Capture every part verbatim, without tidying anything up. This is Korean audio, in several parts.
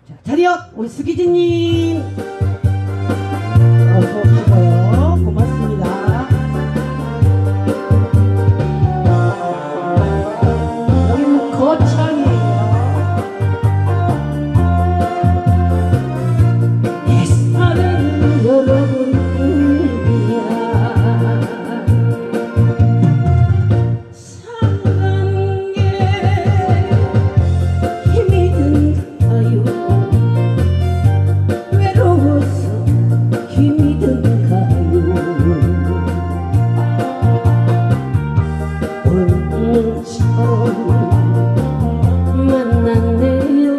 자, 자리요 우리 수기진님 어서 오시고요. 고맙습니다. 여기는 거창이에요. 내 사랑은 여러분뿐이야. 사랑하는 게 힘이 든가요? 외로워서 힘이 든가요? 오늘처럼 만났네요.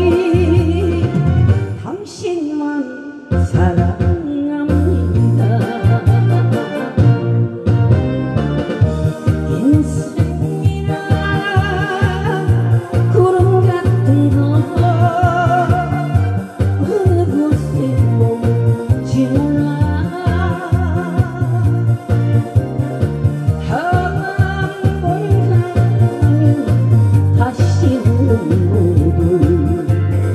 당신만 사랑합니다. 인생이라 구름 같은 거 어느 곳에 멈지 몰라. 한 번 가면 다시는 못 올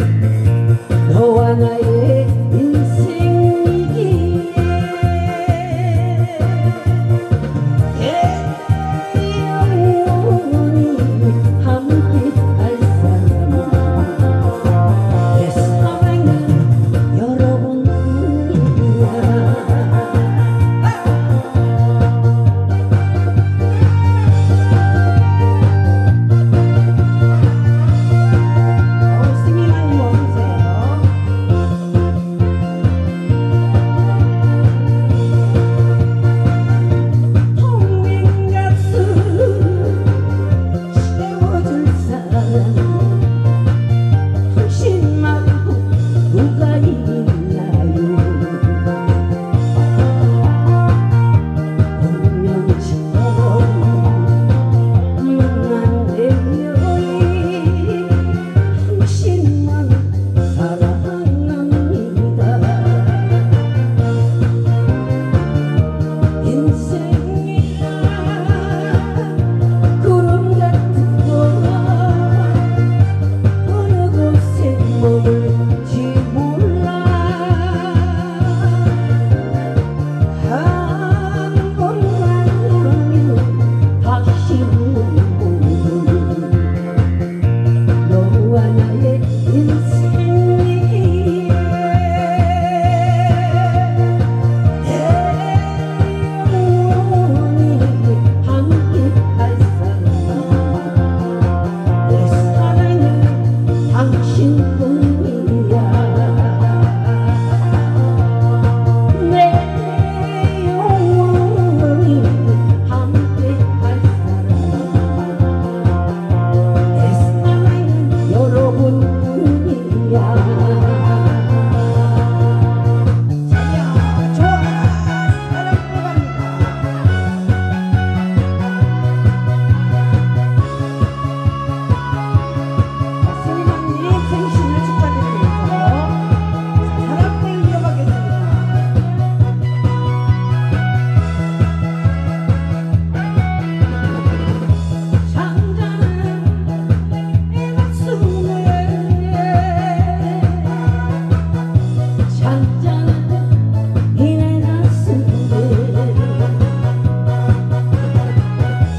너와 나의 인생이기에 영원히 함께할 사람. 내 사랑은 여러분뿐이야. 어, 승희만님 어서오세요. 텅빈 가슴 채워줄 사람 당신 말고 누가 있나요? 운명처럼 만났네요. 당신만 사랑합니다. 인생이라 구름 같은 거 어느 곳에 머물지 몰라. 한 번 만나면 다시는 못 올 너와 나의 인생이기에 영원히 함께할 사람. 내 사랑은 당신뿐이야. 내 영원히 함께할 사람. 내 사랑은 여러분뿐이야. 자야 좋아 사랑 들어갑니다. 스님님 생신을 축하드리면서 사랑을 이어가겠습니다. 잠자는 내 가슴에 잠자는 이내 가슴에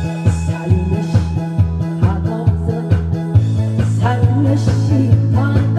살며시 다가와서 살며시 다